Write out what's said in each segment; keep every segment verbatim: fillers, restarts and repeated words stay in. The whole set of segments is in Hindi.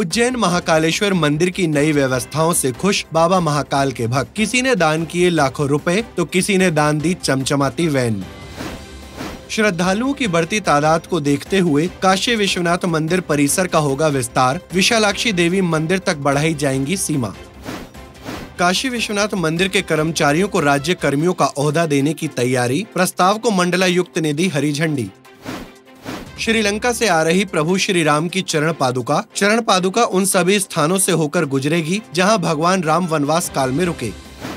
उज्जैन महाकालेश्वर मंदिर की नई व्यवस्थाओं से खुश बाबा महाकाल के भक्त। किसी ने दान किए लाखों रुपए तो किसी ने दान दी चमचमाती वैन। श्रद्धालुओं की बढ़ती तादाद को देखते हुए काशी विश्वनाथ मंदिर परिसर का होगा विस्तार। विशालाक्षी देवी मंदिर तक बढ़ाई जाएंगी सीमा। काशी विश्वनाथ मंदिर के कर्मचारियों को राज्य कर्मियों का ओहदा देने की तैयारी। प्रस्ताव को मंडलायुक्त ने दी हरी झंडी। श्रीलंका से आ रही प्रभु श्री राम की चरण पादुका। चरण पादुका उन सभी स्थानों से होकर गुजरेगी जहां भगवान राम वनवास काल में रुके।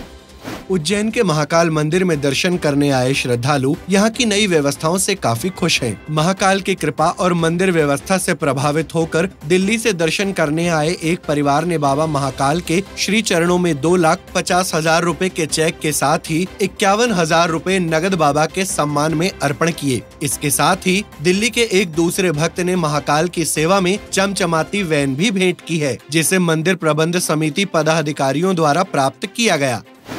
उज्जैन के महाकाल मंदिर में दर्शन करने आए श्रद्धालु यहाँ की नई व्यवस्थाओं से काफी खुश हैं। महाकाल की कृपा और मंदिर व्यवस्था से प्रभावित होकर दिल्ली से दर्शन करने आए एक परिवार ने बाबा महाकाल के श्री चरणों में दो लाख पचास हजार रूपए के चेक के साथ ही इक्यावन हजार रूपए नगद बाबा के सम्मान में अर्पण किए। इसके साथ ही दिल्ली के एक दूसरे भक्त ने महाकाल की सेवा में चमचमाती वैन भी भेंट की है, जिसे मंदिर प्रबंध समिति पदाधिकारियों द्वारा प्राप्त किया गया।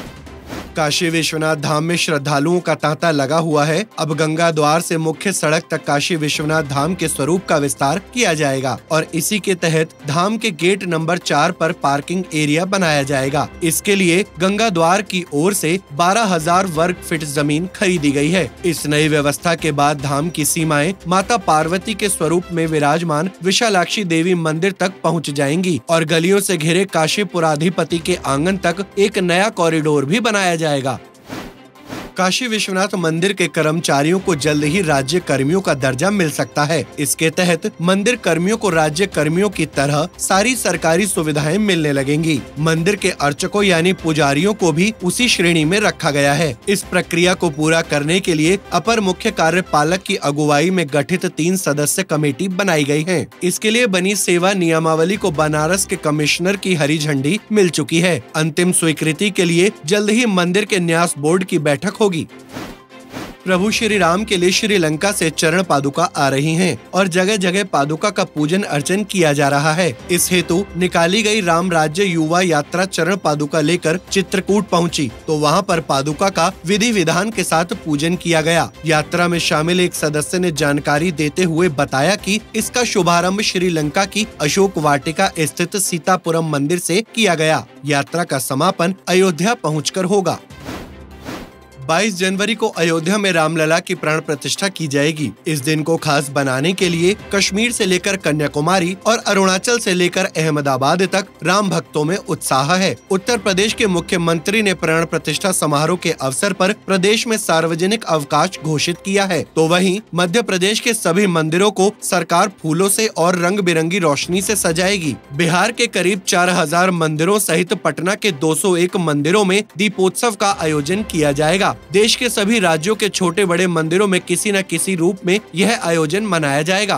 काशी विश्वनाथ धाम में श्रद्धालुओं का तांता लगा हुआ है। अब गंगा द्वार से मुख्य सड़क तक काशी विश्वनाथ धाम के स्वरूप का विस्तार किया जाएगा और इसी के तहत धाम के गेट नंबर चार पर पार्किंग एरिया बनाया जाएगा। इसके लिए गंगा द्वार की ओर से बारह हजार वर्ग फीट जमीन खरीदी गई है। इस नई व्यवस्था के बाद धाम की सीमाएं माता पार्वती के स्वरूप में विराजमान विशालाक्षी देवी मंदिर तक पहुँच जाएंगी और गलियों से घिरे काशीपुराधिपति के आंगन तक एक नया कॉरिडोर भी बनाया जाएगा। काशी विश्वनाथ मंदिर के कर्मचारियों को जल्द ही राज्य कर्मियों का दर्जा मिल सकता है। इसके तहत मंदिर कर्मियों को राज्य कर्मियों की तरह सारी सरकारी सुविधाएं मिलने लगेंगी। मंदिर के अर्चकों यानी पुजारियों को भी उसी श्रेणी में रखा गया है। इस प्रक्रिया को पूरा करने के लिए अपर मुख्य कार्यपालक की अगुवाई में गठित तीन सदस्य कमेटी बनाई गई है। इसके लिए बनी सेवा नियमावली को बनारस के कमिश्नर की हरी झंडी मिल चुकी है। अंतिम स्वीकृति के लिए जल्द ही मंदिर के न्यास बोर्ड की बैठक होगी। प्रभु श्री राम के लिए श्रीलंका से चरण पादुका आ रही हैं और जगह जगह पादुका का पूजन अर्चन किया जा रहा है। इस हेतु निकाली गई राम राज्य युवा यात्रा चरण पादुका लेकर चित्रकूट पहुंची, तो वहां पर पादुका का विधि विधान के साथ पूजन किया गया। यात्रा में शामिल एक सदस्य ने जानकारी देते हुए बताया कि इसका शुभारंभ श्रीलंका की अशोक वाटिका स्थित सीतापुरम मंदिर से किया गया। यात्रा का समापन अयोध्या पहुँचकर होगा। बाईस जनवरी को अयोध्या में रामलला की प्राण प्रतिष्ठा की जाएगी। इस दिन को खास बनाने के लिए कश्मीर से लेकर कन्याकुमारी और अरुणाचल से लेकर अहमदाबाद तक राम भक्तों में उत्साह है। उत्तर प्रदेश के मुख्यमंत्री ने प्राण प्रतिष्ठा समारोह के अवसर पर प्रदेश में सार्वजनिक अवकाश घोषित किया है, तो वहीं मध्य प्रदेश के सभी मंदिरों को सरकार फूलों से और रंग बिरंगी रोशनी से सजाएगी। बिहार के करीब चार हजार मंदिरों सहित पटना के दो सौ एक मंदिरों में दीपोत्सव का आयोजन किया जाएगा। देश के सभी राज्यों के छोटे बड़े मंदिरों में किसी न किसी रूप में यह आयोजन मनाया जाएगा।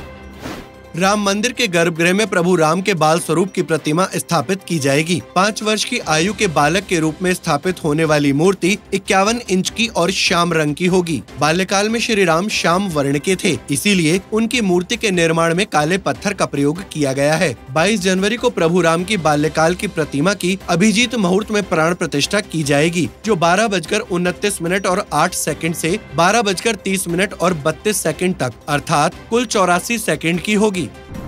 राम मंदिर के गर्भगृह में प्रभु राम के बाल स्वरूप की प्रतिमा स्थापित की जाएगी। पाँच वर्ष की आयु के बालक के रूप में स्थापित होने वाली मूर्ति इक्यावन इंच की और श्याम रंग की होगी। बाल्यकाल में श्री राम श्याम वर्ण के थे, इसीलिए उनकी मूर्ति के निर्माण में काले पत्थर का प्रयोग किया गया है। बाईस जनवरी को प्रभु राम की बाल्यकाल की प्रतिमा की अभिजीत मुहूर्त में प्राण प्रतिष्ठा की जाएगी, जो बारह बजकर उनतीस मिनट और आठ सेकंड से बारह बजकर तीस मिनट और बत्तीस सेकंड तक अर्थात कुल चौरासी सेकंड की होगी।